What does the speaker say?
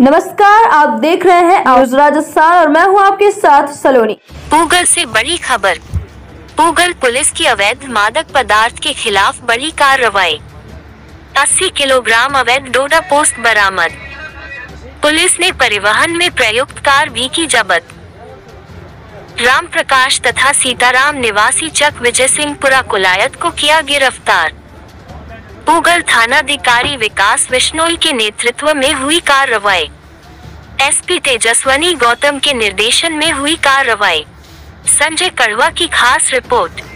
नमस्कार, आप देख रहे हैं न्यूज राजस्थान और मैं हूं आपके साथ सलोनी। पूगल से बड़ी खबर। पूगल पुलिस की अवैध मादक पदार्थ के खिलाफ बड़ी कार्रवाई। 80 किलोग्राम अवैध डोडा पोस्ट बरामद। पुलिस ने परिवहन में प्रयुक्त कार भी की जब्त। राम प्रकाश तथा सीताराम निवासी चक विजय सिंहपुरा कुलायत को किया गिरफ्तार। पूगल थानाधिकारी विकास बिश्नोई के नेतृत्व में हुई कार्रवाई। एसपी तेजस्वनी गौतम के निर्देशन में हुई कार्रवाई। संजय कड़वा की खास रिपोर्ट।